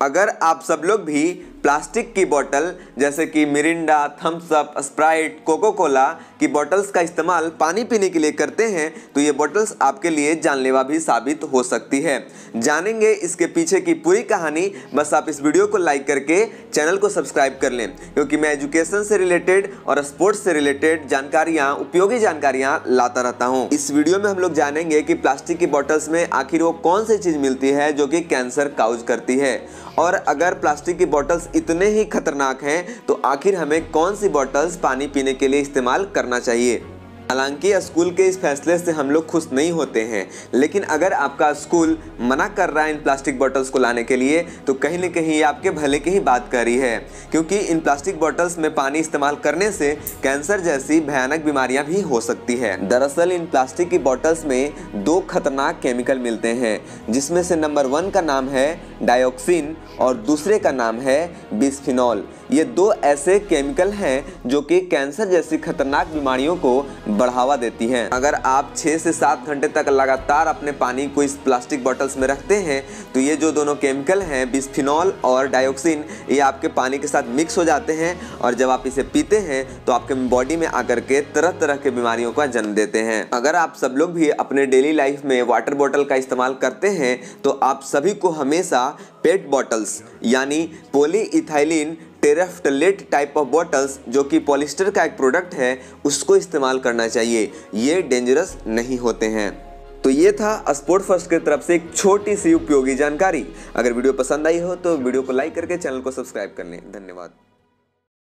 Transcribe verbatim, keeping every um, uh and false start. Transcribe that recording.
अगर आप सब लोग भी प्लास्टिक की बोतल जैसे कि Mirinda, Thums Up, Sprite, Coca Cola की बोतल्स का इस्तेमाल पानी पीने के लिए करते हैं तो ये बोतल्स आपके लिए जानलेवा भी साबित हो सकती है। जानेंगे इसके पीछे की पूरी कहानी, बस आप इस वीडियो को लाइक करके चैनल को सब्सक्राइब कर लें, क्योंकि मैं एजुकेशन से रिलेटेड और स्पोर्ट्स से रिलेटेड जानकारियाँ, उपयोगी जानकारियाँ लाता रहता हूँ। इस वीडियो में हम लोग जानेंगे कि प्लास्टिक की बोतल्स में आखिर वो कौन सी चीज़ मिलती है जो कि कैंसर काउज करती है, और अगर प्लास्टिक की बोतल्स इतने ही खतरनाक हैं तो आखिर हमें कौन सी बोतल्स पानी पीने के लिए इस्तेमाल करना चाहिए। हालांकि स्कूल के इस फैसले से हम लोग खुश नहीं होते हैं, लेकिन अगर आपका स्कूल मना कर रहा है इन प्लास्टिक बोतल्स को लाने के लिए तो कहीं न कहीं आपके भले की ही बात कर रही है, क्योंकि इन प्लास्टिक बोतल्स में पानी इस्तेमाल करने से कैंसर जैसी भयानक बीमारियां भी हो सकती है। दरअसल इन प्लास्टिक की बोतल्स में दो खतरनाक केमिकल मिलते हैं, जिसमें से नंबर वन का नाम है डायोक्सिन और दूसरे का नाम है बिस्फिनॉल। ये दो ऐसे केमिकल हैं जो कि कैंसर जैसी खतरनाक बीमारियों को बढ़ावा देती हैं। अगर आप छः से सात घंटे तक लगातार अपने पानी को इस प्लास्टिक बॉटल्स में रखते हैं तो ये जो दोनों केमिकल हैं बिस्फिनॉल और डायोक्सिन, ये आपके पानी के साथ मिक्स हो जाते हैं और जब आप इसे पीते हैं तो आपके बॉडी में आकर के तरह तरह के बीमारियों का जन्म देते हैं। अगर आप सब लोग भी अपने डेली लाइफ में वाटर बॉटल का इस्तेमाल करते हैं तो आप सभी को हमेशा पेट बॉटल्स यानी polyethylene terephthalate type of bottles, जो कि पॉलिस्टर का एक प्रोडक्ट है, उसको इस्तेमाल करना चाहिए। ये डेंजरस नहीं होते हैं। तो ये था स्पोर्ट फर्स्ट की तरफ से एक छोटी सी उपयोगी जानकारी। अगर वीडियो पसंद आई हो तो वीडियो को लाइक करके चैनल को सब्सक्राइब कर लें। धन्यवाद।